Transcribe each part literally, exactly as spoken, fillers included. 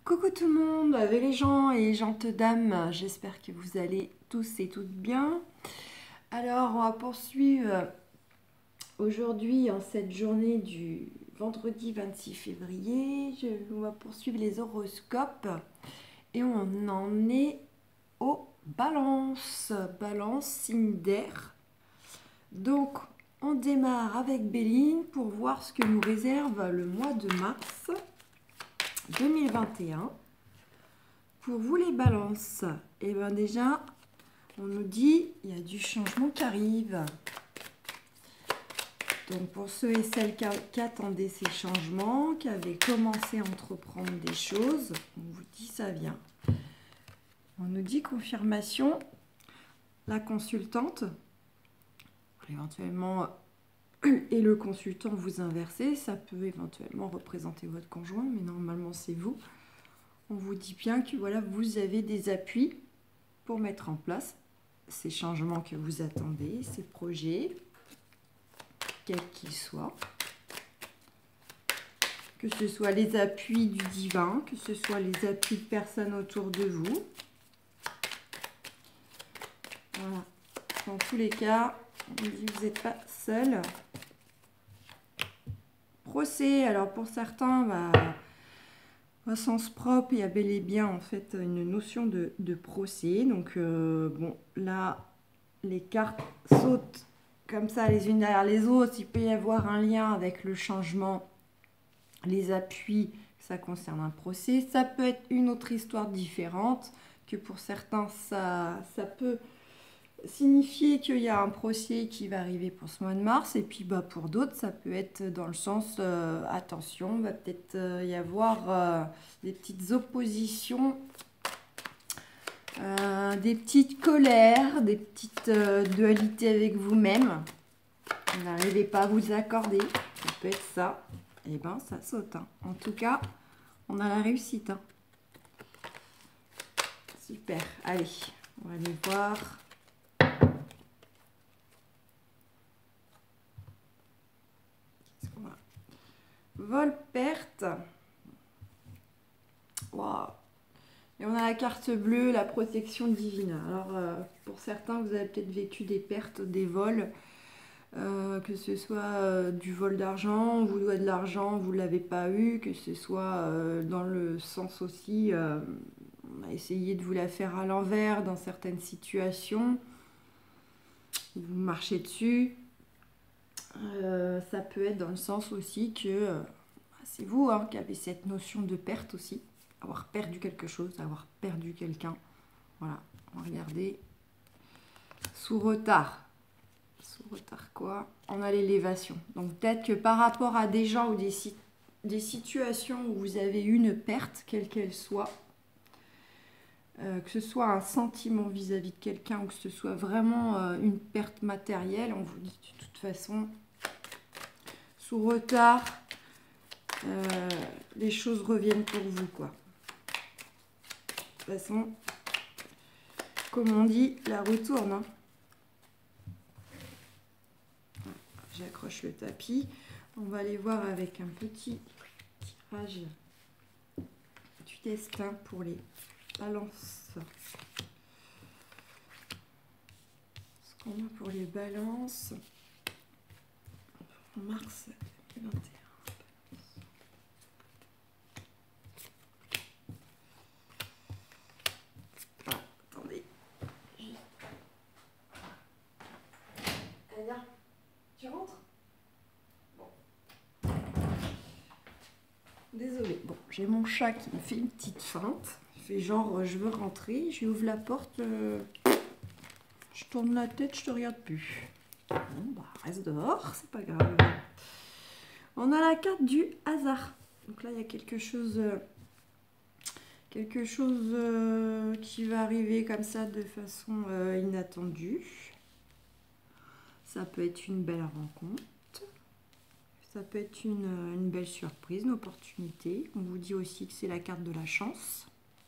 Coucou tout le monde, avec les gens et gentes dames, j'espère que vous allez tous et toutes bien. Alors, on va poursuivre aujourd'hui, en cette journée du vendredi vingt-six février, je, on va poursuivre les horoscopes et on en est aux balances, balance, signe d'air. Donc, on démarre avec Béline pour voir ce que nous réserve le mois de mars deux mille vingt et un. Pour vous les balances, et bien déjà, on nous dit il y a du changement qui arrive. Donc pour ceux et celles qui attendaient ces changements, qui avaient commencé à entreprendre des choses, on vous dit ça vient. On nous dit confirmation, la consultante, éventuellement, et le consultant vous inversez, ça peut éventuellement représenter votre conjoint, mais normalement c'est vous. On vous dit bien que voilà, vous avez des appuis pour mettre en place ces changements que vous attendez, ces projets, quels qu'ils soient. Que ce soit les appuis du divin, que ce soit les appuis de personnes autour de vous. Voilà. Dans tous les cas, on vous dit que vous n'êtes pas seul. Procès, alors pour certains, bah, au sens propre, il y a bel et bien en fait une notion de, de procès. Donc euh, bon, là, les cartes sautent comme ça les unes derrière les autres. Il peut y avoir un lien avec le changement, les appuis, ça concerne un procès. Ça peut être une autre histoire différente, que pour certains, ça, ça peut signifier qu'il y a un procès qui va arriver pour ce mois de mars, et puis bah, pour d'autres ça peut être dans le sens euh, attention, va peut-être euh, y avoir euh, des petites oppositions, euh, des petites colères, des petites euh, dualités avec vous-même. Vous n'arrivez pas à vous accorder, ça peut être ça, et ben ça saute, hein. En tout cas on a la réussite, hein. Super, allez, on va aller voir. Vol perte. Wow. Et on a la carte bleue, la protection divine. Alors euh, pour certains, vous avez peut-être vécu des pertes, des vols, euh, que ce soit euh, du vol d'argent, on vous doit de l'argent, vous ne l'avez pas eu, que ce soit euh, dans le sens aussi, euh, on a essayé de vous la faire à l'envers dans certaines situations, vous marchez dessus. Euh, ça peut être dans le sens aussi que euh, c'est vous hein, qui avez cette notion de perte aussi, avoir perdu quelque chose, avoir perdu quelqu'un. Voilà, on va regarder. Sous retard. Sous retard quoi? On a l'élévation. Donc peut-être que par rapport à des gens ou des, des situations où vous avez eu une perte, quelle qu'elle soit, euh, que ce soit un sentiment vis-à-vis de quelqu'un ou que ce soit vraiment euh, une perte matérielle, on vous dit de toute façon, sous retard, euh, les choses reviennent pour vous, quoi. De toute façon, comme on dit, la roue tourne, hein. J'accroche le tapis. On va aller voir avec un petit tirage du destin pour les balances. Ce qu'on a pour les balances en mars deux mille vingt et un. Tu rentres? Bon. Désolée. Bon, j'ai mon chat qui me fait une petite feinte. Il fait genre, euh, je veux rentrer. Je lui ouvre la porte. Euh, je tourne la tête, je te regarde plus. Bon, bah, reste dehors, c'est pas grave. On a la carte du hasard. Donc là, il y a quelque chose... Euh, quelque chose euh, qui va arriver comme ça de façon euh, inattendue. Ça peut être une belle rencontre. Ça peut être une, une belle surprise, une opportunité. On vous dit aussi que c'est la carte de la chance.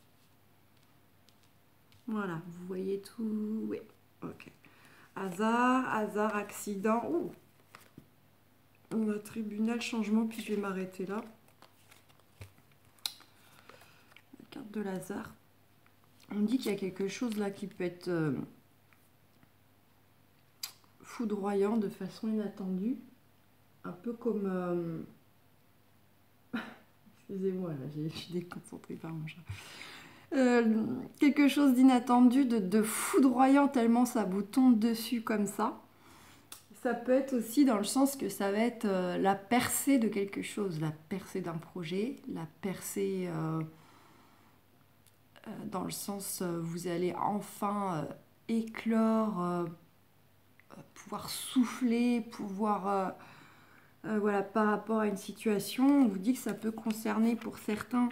Voilà, vous voyez tout. Oui, ok. Hasard, hasard, accident. Oh, on a tribunal, changement, puis je vais m'arrêter là. de Lazare. On dit qu'il y a quelque chose là qui peut être euh, foudroyant de façon inattendue. Un peu comme... Euh... Excusez-moi, là, je suis déconcentrée par mon chat. Euh, quelque chose d'inattendu, de, de foudroyant tellement ça vous tombe dessus comme ça. Ça peut être aussi dans le sens que ça va être euh, la percée de quelque chose, la percée d'un projet, la percée euh, euh, dans le sens euh, vous allez enfin euh, éclore, euh, pouvoir souffler, pouvoir... Euh, euh, voilà, par rapport à une situation, on vous dit que ça peut concerner pour certains,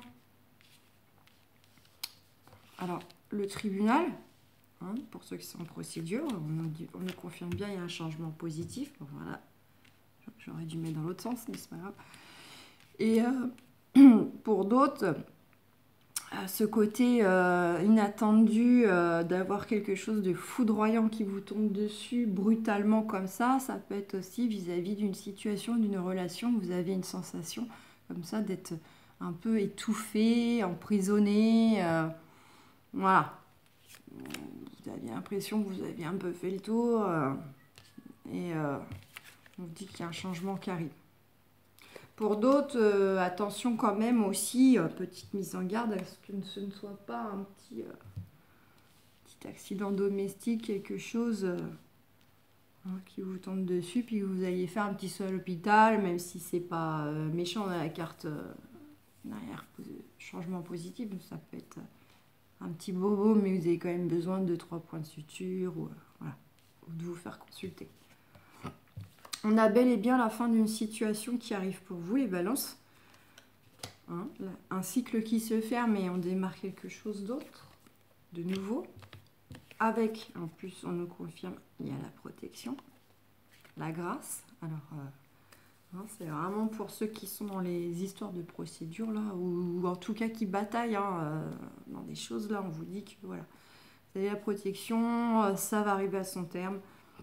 alors le tribunal, hein, pour ceux qui sont en procédure, on nous, dit, on nous confirme bien il y a un changement positif. Bon, voilà, j'aurais dû mettre dans l'autre sens, mais c'est pas grave. Et euh, pour d'autres, ce côté euh, inattendu euh, d'avoir quelque chose de foudroyant qui vous tombe dessus brutalement comme ça, ça peut être aussi vis-à-vis d'une situation, d'une relation, vous avez une sensation comme ça d'être un peu étouffé, emprisonné, euh, voilà. Vous aviez l'impression que vous aviez un peu fait le tour euh, et euh, on vous dit qu'il y a un changement qui arrive. Pour d'autres, euh, attention quand même aussi, euh, petite mise en garde, à ce que ce ne soit pas un petit, euh, petit accident domestique, quelque chose euh, hein, qui vous tombe dessus, puis que vous alliez faire un petit saut à l'hôpital, même si c'est pas euh, méchant dans la carte euh, derrière, changement positif, ça peut être un petit bobo, mais vous avez quand même besoin de trois points de suture, ou, euh, voilà, ou de vous faire consulter. On a bel et bien la fin d'une situation qui arrive pour vous, les balances. Hein, un cycle qui se ferme et on démarre quelque chose d'autre, de nouveau. Avec, en plus, on nous confirme, il y a la protection, la grâce. Alors, euh, hein, c'est vraiment pour ceux qui sont dans les histoires de procédure, là, ou, ou en tout cas qui bataillent hein, euh, dans des choses, là, on vous dit que, voilà, vous avez la protection, euh, ça va arriver à son terme.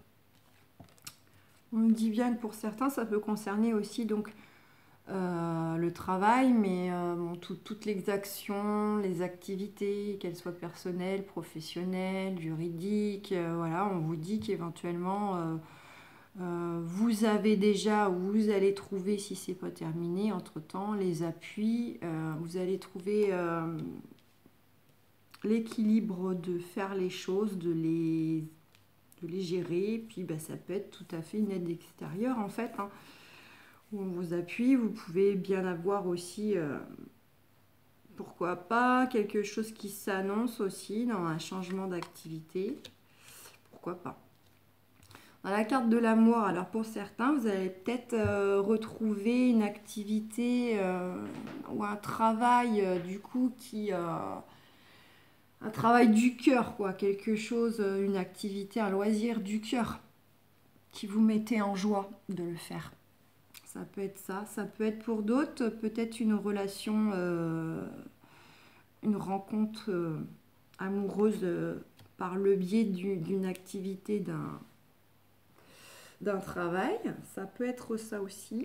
On nous dit bien que pour certains, ça peut concerner aussi donc euh, le travail, mais euh, bon, tout, toutes les actions, les activités, qu'elles soient personnelles, professionnelles, juridiques, euh, voilà, on vous dit qu'éventuellement euh, euh, vous avez déjà ou vous allez trouver, si c'est pas terminé, entre-temps, les appuis, euh, vous allez trouver euh, l'équilibre de faire les choses, de les de les gérer, puis bah, ça peut être tout à fait une aide extérieure en fait, hein, où on vous appuie. Vous pouvez bien avoir aussi, euh, pourquoi pas, quelque chose qui s'annonce aussi dans un changement d'activité, pourquoi pas. Dans la carte de l'amour, alors pour certains, vous allez peut-être euh, retrouver une activité euh, ou un travail euh, du coup qui... Euh, un travail du cœur, quoi, quelque chose, une activité, un loisir du cœur qui vous mettez en joie de le faire. Ça peut être ça, ça peut être pour d'autres, peut-être une relation, euh, une rencontre euh, amoureuse euh, par le biais d'une activité, d'un d'un travail. Ça peut être ça aussi.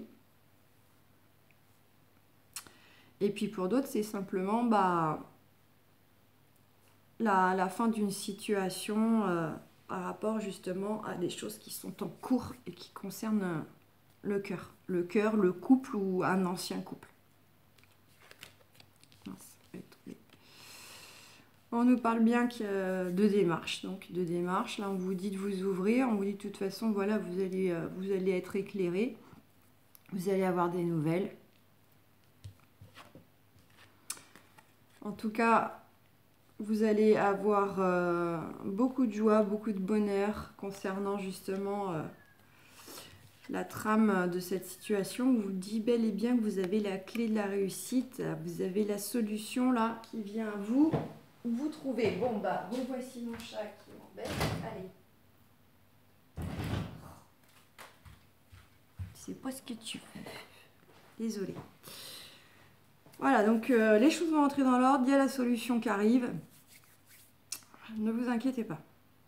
Et puis pour d'autres, c'est simplement... bah La, la fin d'une situation euh, par rapport justement à des choses qui sont en cours et qui concernent euh, le cœur. Le cœur, le couple ou un ancien couple. On nous parle bien de démarche. Donc de démarche, là on vous dit de vous ouvrir, on vous dit de toute façon, voilà, vous allez, euh, vous allez être éclairé, vous allez avoir des nouvelles. En tout cas... Vous allez avoir euh, beaucoup de joie, beaucoup de bonheur concernant justement euh, la trame de cette situation. On vous dit bel et bien que vous avez la clé de la réussite, vous avez la solution là qui vient à vous. Vous trouvez. Bon bah, vous voici mon chat qui m'embête. Allez. Tu sais pas ce que tu veux. Désolée. Voilà, donc euh, les choses vont entrer dans l'ordre, il y a la solution qui arrive. Ne vous inquiétez pas.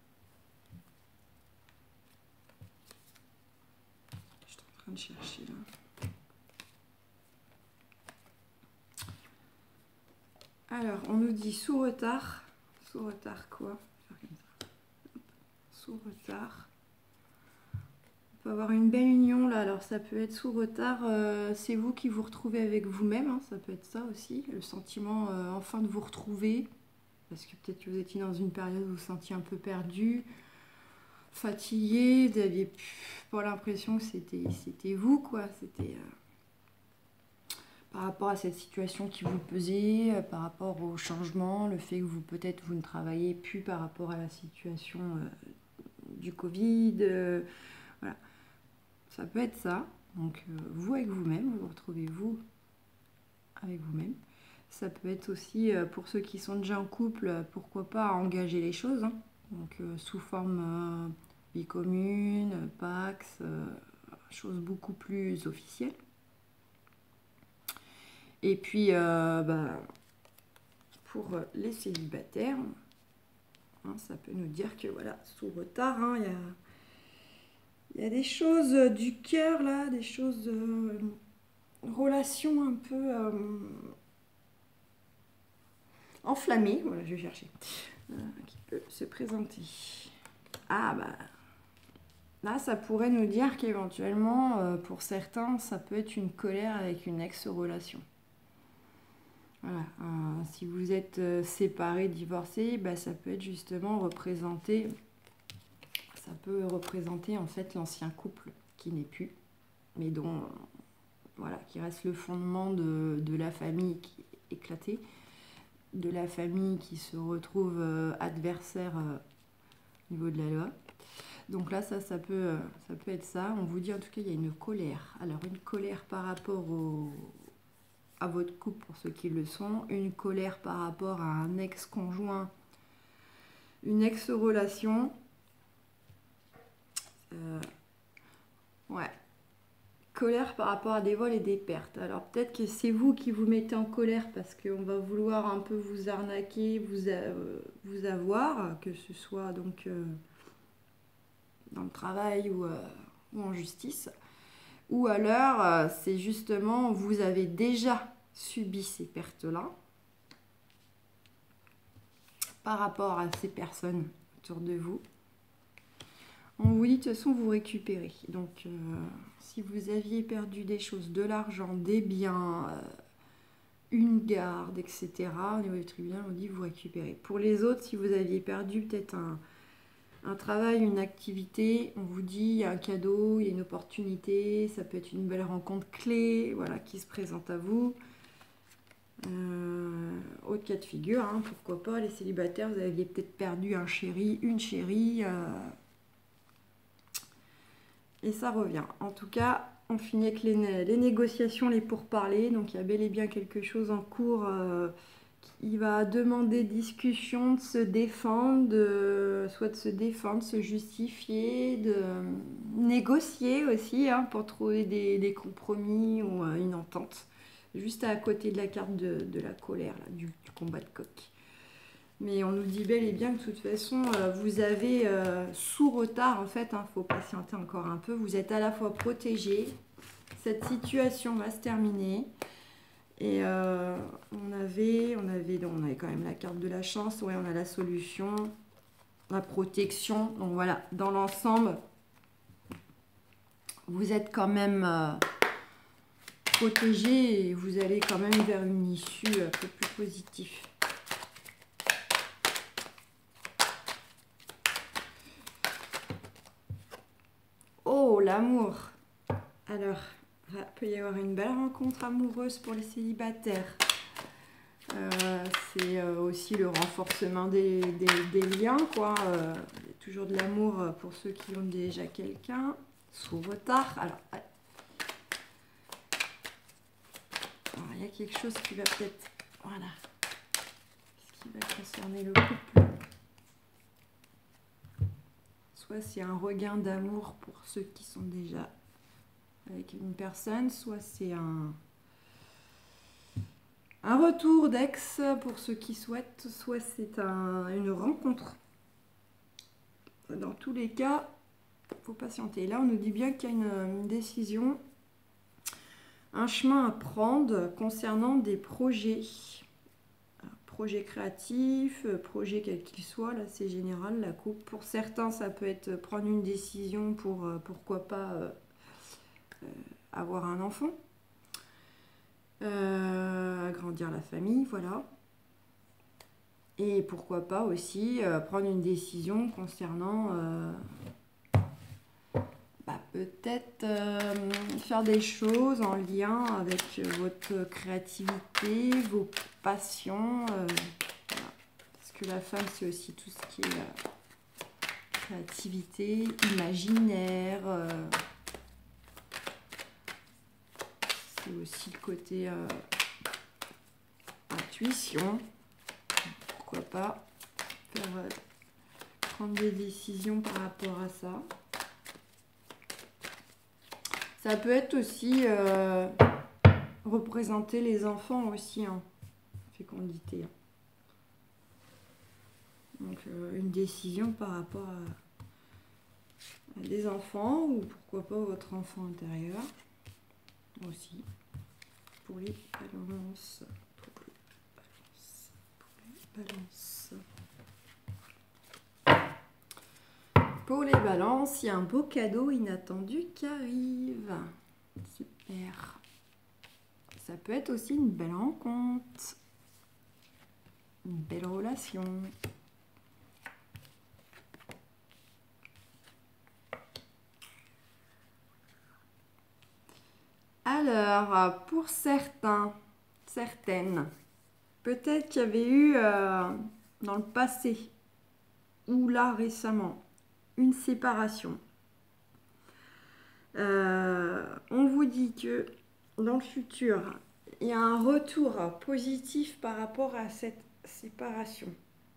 Je suis en train de chercher là. Alors, on nous dit sous retard. Sous retard quoi? Sous retard. On peut avoir une belle union là. Alors, ça peut être sous retard. Euh, c'est vous qui vous retrouvez avec vous-même. Hein, ça peut être ça aussi. Le sentiment euh, enfin de vous retrouver. Parce que peut-être que vous étiez dans une période où vous vous sentiez un peu perdu, fatigué. Vous n'aviez pas l'impression que c'était c'était vous, quoi. C'était... Euh, par rapport à cette situation qui vous pesait, euh, par rapport au changement, le fait que vous peut-être vous ne travaillez plus par rapport à la situation euh, du Covid, euh, voilà, ça peut être ça. Donc euh, vous avec vous-même, vous vous retrouvez vous avec vous-même. Ça peut être aussi euh, pour ceux qui sont déjà en couple, euh, pourquoi pas engager les choses, hein. Donc euh, sous forme euh, vie commune, Pax, euh, choses beaucoup plus officielles. Et puis, euh, bah, pour les célibataires, hein, ça peut nous dire que voilà, sous retard, il hein, y, a, y a des choses du cœur là, des choses, euh, relations un peu euh, enflammées, voilà, je vais chercher, euh, qui peut se présenter. Ah bah, là, ça pourrait nous dire qu'éventuellement, euh, pour certains, ça peut être une colère avec une ex-relation. Voilà. Euh, si vous êtes euh, séparés, divorcés, bah, ça peut être justement représenter, ça peut représenter en fait l'ancien couple qui n'est plus, mais dont, euh, voilà, qui reste le fondement de, de la famille qui est éclatée, de la famille qui se retrouve euh, adversaire euh, au niveau de la loi. Donc là, ça, ça peut, euh, ça peut être ça. On vous dit en tout cas, il y a une colère. Alors une colère par rapport au à votre couple pour ceux qui le sont, une colère par rapport à un ex-conjoint, une ex-relation, euh, ouais, colère par rapport à des vols et des pertes. Alors peut-être que c'est vous qui vous mettez en colère parce qu'on va vouloir un peu vous arnaquer, vous, euh, vous avoir, que ce soit donc euh, dans le travail ou, euh, ou en justice. Ou alors, euh, c'est justement, vous avez déjà subi ces pertes-là par rapport à ces personnes autour de vous. On vous dit, de toute façon, vous récupérez. Donc, euh, si vous aviez perdu des choses, de l'argent, des biens, euh, une garde, et cetera, au niveau du tribunal, on dit, vous récupérez. Pour les autres, si vous aviez perdu peut-être un... un travail, une activité, on vous dit il y a un cadeau, il y a une opportunité, ça peut être une belle rencontre clé, voilà, qui se présente à vous. Euh, autre cas de figure, hein, pourquoi pas, les célibataires, vous aviez peut-être perdu un chéri, une chérie, euh, et ça revient. En tout cas, on finit avec les, les négociations, les pourparlers, donc il y a bel et bien quelque chose en cours. Euh, Il va demander discussion, de se défendre, de, soit de se défendre, de se justifier, de négocier aussi hein, pour trouver des, des compromis ou euh, une entente. Juste à côté de la carte de, de la colère, là, du, du combat de coq. Mais on nous dit bel et bien que de toute façon, euh, vous avez euh, sous retard, en fait, il hein, faut patienter encore un peu, vous êtes à la fois protégé, cette situation va se terminer. Et euh, on, avait, on, avait, on avait quand même la carte de la chance, ouais, on a la solution, la protection. Donc voilà, dans l'ensemble, vous êtes quand même euh, protégé et vous allez quand même vers une issue un peu plus positive. Oh, l'amour. Alors, il peut y avoir une belle rencontre amoureuse pour les célibataires. Euh, c'est euh, aussi le renforcement des, des, des liens, quoi. Euh, il y a toujours de l'amour pour ceux qui ont déjà quelqu'un, sous retard. Alors, alors, il y a quelque chose qui va peut-être... Voilà. Ce qui va concerner le couple. Soit c'est un regain d'amour pour ceux qui sont déjà avec une personne, soit c'est un... Un retour d'ex pour ceux qui souhaitent, soit c'est un, une rencontre. Dans tous les cas, il faut patienter. Là, on nous dit bien qu'il y a une, une décision, un chemin à prendre concernant des projets. Alors, projet créatif, euh, projet quel qu'il soit, là c'est général, la coupe. Pour certains, ça peut être prendre une décision pour, euh, pourquoi pas, euh, euh, avoir un enfant. Euh, agrandir la famille, voilà. Et pourquoi pas aussi euh, prendre une décision concernant euh, bah, peut-être euh, faire des choses en lien avec votre créativité, vos passions. Euh, voilà. Parce que la femme, c'est aussi tout ce qui est euh, créativité, imaginaire. Euh, c'est aussi le côté euh, intuition. Pourquoi pas faire, euh, prendre des décisions par rapport à ça. Ça peut être aussi euh, représenter les enfants aussi, hein, fécondité. Hein. Donc euh, une décision par rapport à, à des enfants ou pourquoi pas votre enfant intérieur aussi. Pour les balances. Pour les balances. Pour les balances. Pour les balances, il y a un beau cadeau inattendu qui arrive. Super. Ça peut être aussi une belle rencontre. Une belle relation. Alors, pour certains, certaines, peut-être qu'il y avait eu euh, dans le passé ou là récemment une séparation. Euh, on vous dit que dans le futur, il y a un retour positif par rapport à cette séparation.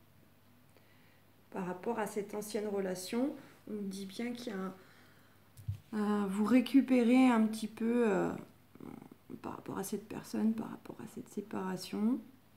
Par rapport à cette ancienne relation, on dit bien qu'il y a un... Euh, vous récupérez un petit peu euh, par rapport à cette personne, par rapport à cette séparation,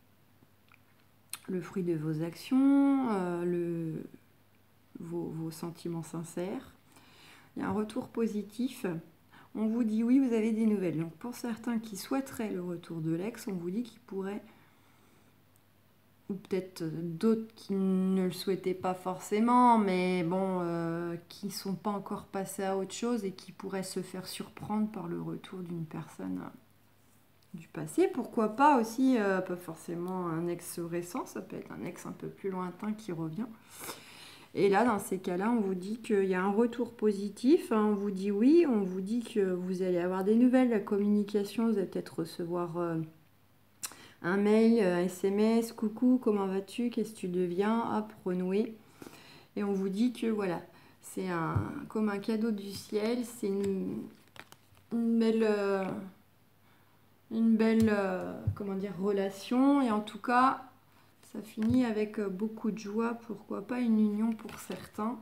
le fruit de vos actions, euh, le, vos, vos sentiments sincères. Il y a un retour positif. On vous dit oui, vous avez des nouvelles. Donc pour certains qui souhaiteraient le retour de l'ex, on vous dit qu'ils pourraient, ou peut-être d'autres qui ne le souhaitaient pas forcément, mais bon, euh, qui ne sont pas encore passés à autre chose et qui pourraient se faire surprendre par le retour d'une personne du passé. Pourquoi pas aussi, euh, pas forcément un ex récent, ça peut être un ex un peu plus lointain qui revient. Et là, dans ces cas-là, on vous dit qu'il y a un retour positif, hein, on vous dit oui, on vous dit que vous allez avoir des nouvelles, la communication, vous allez peut-être recevoir euh, un mail, un S M S, coucou, comment vas-tu, qu'est-ce que tu deviens, hop, renouer. Et on vous dit que voilà, c'est un, comme un cadeau du ciel, c'est une, une belle, euh, une belle euh, comment dire, relation, et en tout cas, ça finit avec beaucoup de joie, pourquoi pas une union pour certains.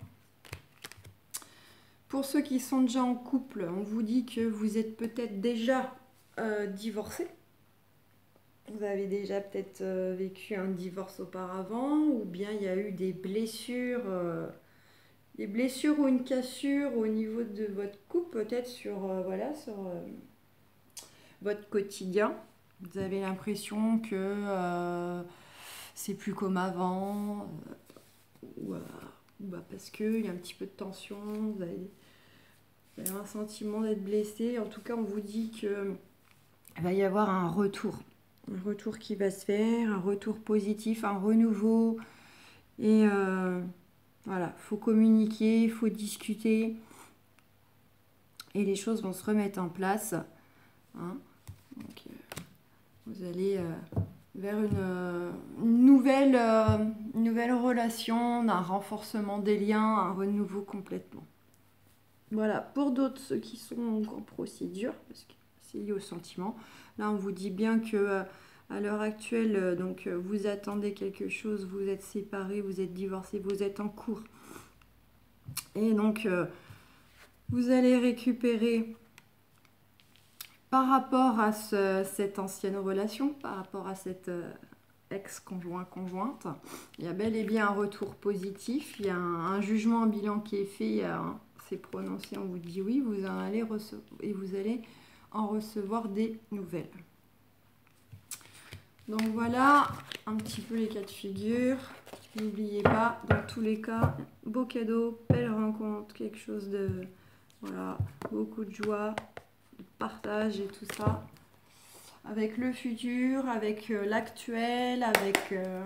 Pour ceux qui sont déjà en couple, on vous dit que vous êtes peut-être déjà euh, divorcé. Vous avez déjà peut-être euh, vécu un divorce auparavant, ou bien il y a eu des blessures, euh, des blessures ou une cassure au niveau de votre couple, peut-être sur, euh, voilà, sur euh, votre quotidien. Vous avez l'impression que euh, c'est plus comme avant, euh, ou, euh, bah parce qu'il y a un petit peu de tension, vous avez, vous avez un sentiment d'être blessé. En tout cas, on vous dit qu'il va y avoir un retour. Un retour qui va se faire, un retour positif, un renouveau. Et euh, voilà, il faut communiquer, il faut discuter. Et les choses vont se remettre en place. Hein. Donc, euh, vous allez... Euh, vers une, euh, une, nouvelle, euh, une nouvelle relation, un renforcement des liens, un renouveau complètement. Voilà, pour d'autres, ceux qui sont en procédure, parce que c'est lié au sentiment, là on vous dit bien que euh, à l'heure actuelle, euh, donc, euh, vous attendez quelque chose, vous êtes séparés, vous êtes divorcés, vous êtes en cours. Et donc, euh, vous allez récupérer... Par rapport à ce, cette ancienne relation, par rapport à cette euh, ex-conjoint-conjointe, il y a bel et bien un retour positif, il y a un, un jugement, un bilan qui est fait, c'est prononcé, on vous dit oui, vous en allez recevoir, et vous allez en recevoir des nouvelles. Donc voilà un petit peu les cas de figure. N'oubliez pas, dans tous les cas, beau cadeau, belle rencontre, quelque chose de... Voilà, beaucoup de joie, de partage et tout ça. Avec le futur, avec euh, l'actuel, avec... Euh,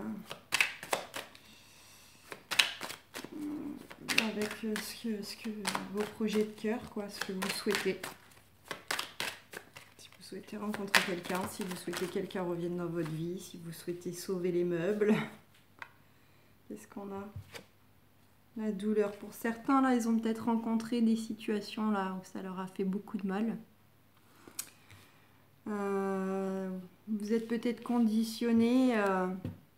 avec euh, ce, que, ce que vos projets de cœur, quoi, ce que vous souhaitez. Si vous souhaitez rencontrer quelqu'un, si vous souhaitez que quelqu'un revienne dans votre vie, si vous souhaitez sauver les meubles. Qu'est-ce qu'on a? La douleur. Pour certains, là, ils ont peut-être rencontré des situations là où ça leur a fait beaucoup de mal. Euh, vous êtes peut-être conditionné, euh,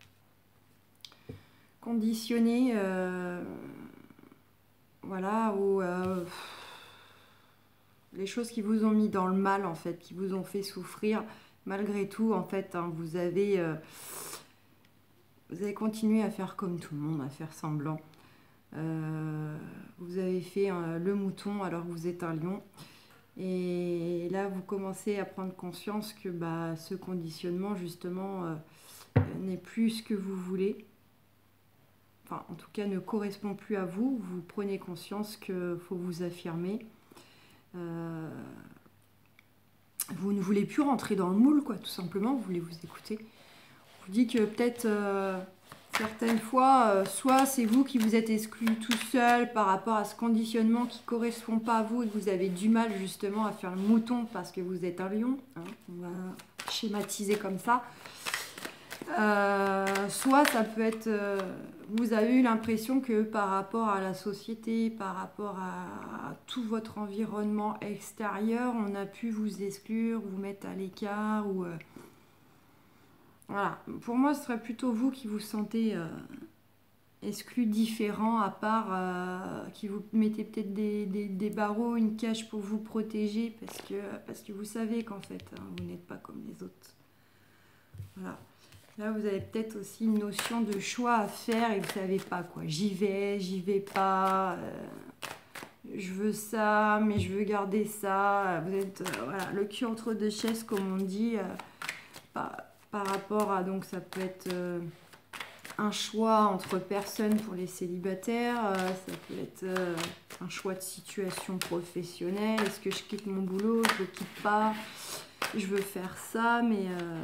conditionné, euh, voilà, ou euh, les choses qui vous ont mis dans le mal, en fait, qui vous ont fait souffrir, malgré tout, en fait, hein, vous avez, euh, vous avez continué à faire comme tout le monde, à faire semblant. Euh, vous avez fait euh, le mouton alors que vous êtes un lion. Et là, vous commencez à prendre conscience que bah, ce conditionnement, justement, euh, n'est plus ce que vous voulez. Enfin, en tout cas, ne correspond plus à vous. Vous prenez conscience qu'il faut vous affirmer. Euh, vous ne voulez plus rentrer dans le moule, quoi, tout simplement. Vous voulez vous écouter. Je vous dis que peut-être... Euh, certaines fois, euh, soit c'est vous qui vous êtes exclu tout seul par rapport à ce conditionnement qui ne correspond pas à vous et que vous avez du mal justement à faire le mouton parce que vous êtes un lion, hein, on va schématiser comme ça. Euh, soit ça peut être, euh, vous avez eu l'impression que par rapport à la société, par rapport à, à tout votre environnement extérieur, on a pu vous exclure, vous mettre à l'écart ou... Euh, Voilà, pour moi, ce serait plutôt vous qui vous sentez euh, exclu, différent, à part, euh, qui vous mettez peut-être des, des, des barreaux, une cage pour vous protéger, parce que, parce que vous savez qu'en fait, hein, vous n'êtes pas comme les autres. Voilà. Là, vous avez peut-être aussi une notion de choix à faire et vous ne savez pas quoi. J'y vais, j'y vais pas, euh, je veux ça, mais je veux garder ça. Vous êtes euh, voilà, le cul entre deux chaises, comme on dit. Euh, pas, Par rapport à, donc ça peut être euh, un choix entre personnes pour les célibataires, euh, ça peut être euh, un choix de situation professionnelle, est-ce que je quitte mon boulot, je le quitte pas, je veux faire ça, mais euh,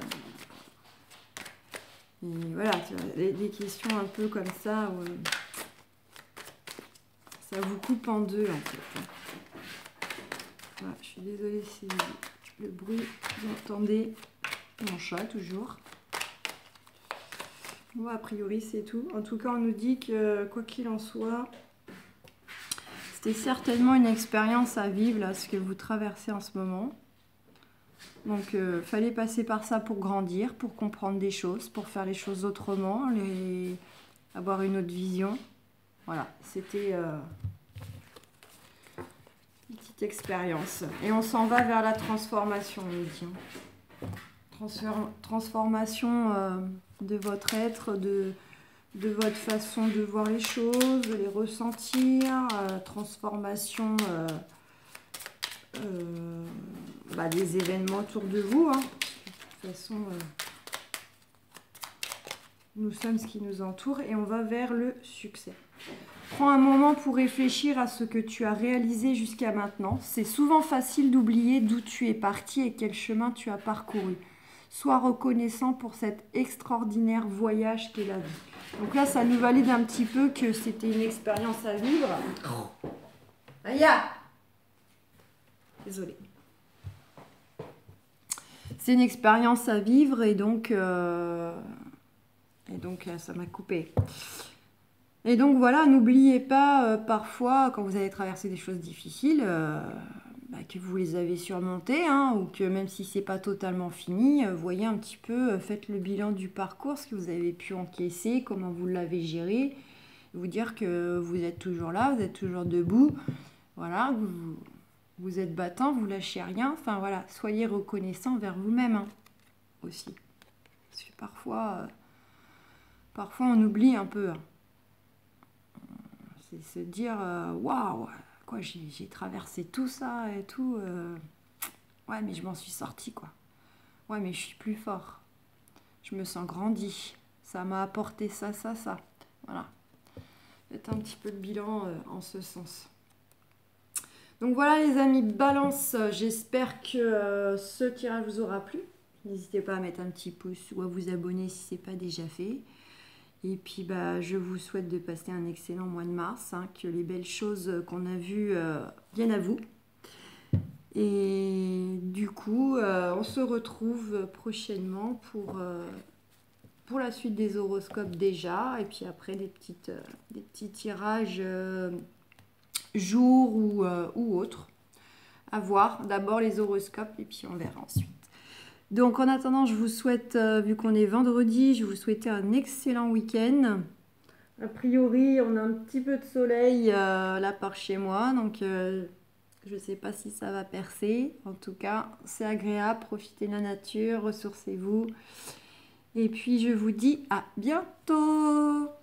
et voilà, tu vois, des, des questions un peu comme ça, où, euh, ça vous coupe en deux en fait. Voilà, je suis désolée si le bruit, vous entendez. Mon chat, toujours. Bon, a priori, c'est tout. En tout cas, on nous dit que, quoi qu'il en soit, c'était certainement une expérience à vivre, là, ce que vous traversez en ce moment. Donc, il euh, fallait passer par ça pour grandir, pour comprendre des choses, pour faire les choses autrement, les... avoir une autre vision. Voilà, c'était euh, une petite expérience. Et on s'en va vers la transformation, on nous dit. Transformation euh, de votre être, de, de votre façon de voir les choses, de les ressentir, euh, transformation euh, euh, bah, des événements autour de vous. Hein. De toute façon, euh, nous sommes ce qui nous entoure et on va vers le succès. Prends un moment pour réfléchir à ce que tu as réalisé jusqu'à maintenant. C'est souvent facile d'oublier d'où tu es parti et quel chemin tu as parcouru. Sois reconnaissant pour cet extraordinaire voyage qu'est la vie. Donc là, ça nous valide un petit peu que c'était une expérience à vivre. Aïe! Désolée. C'est une expérience à vivre et donc, euh, et donc ça m'a coupé. Et donc voilà, n'oubliez pas euh, parfois, quand vous avez traversé des choses difficiles, euh, bah, que vous les avez surmontées, hein, ou que même si c'est pas totalement fini, euh, voyez un petit peu, euh, faites le bilan du parcours, ce que vous avez pu encaisser, comment vous l'avez géré, vous dire que vous êtes toujours là, vous êtes toujours debout, voilà, vous, vous êtes battant, vous lâchez rien, enfin voilà, soyez reconnaissant vers vous-même hein, aussi. Parce que parfois, euh, parfois on oublie un peu. Hein. C'est se dire, waouh, wow, quoi, j'ai traversé tout ça et tout. Euh, ouais, mais je m'en suis sortie, quoi. Ouais, mais je suis plus fort. Je me sens grandi. ça m'a apporté ça, ça, ça. Voilà. Faites un petit peu de bilan euh, en ce sens. Donc voilà les amis, balance, j'espère que euh, ce tirage vous aura plu. N'hésitez pas à mettre un petit pouce ou à vous abonner si ce n'est pas déjà fait. Et puis bah, je vous souhaite de passer un excellent mois de mars, hein, que les belles choses qu'on a vues euh, viennent à vous. Et du coup, euh, on se retrouve prochainement pour, euh, pour la suite des horoscopes déjà. Et puis après des, petites, euh, des petits tirages euh, jour ou, euh, ou autres. À voir. D'abord les horoscopes et puis on verra ensuite. Donc en attendant, je vous souhaite, euh, vu qu'on est vendredi, je vous souhaite un excellent week-end. A priori, on a un petit peu de soleil euh, là par chez moi, donc euh, je ne sais pas si ça va percer. En tout cas, c'est agréable, profitez de la nature, ressourcez-vous. Et puis je vous dis à bientôt!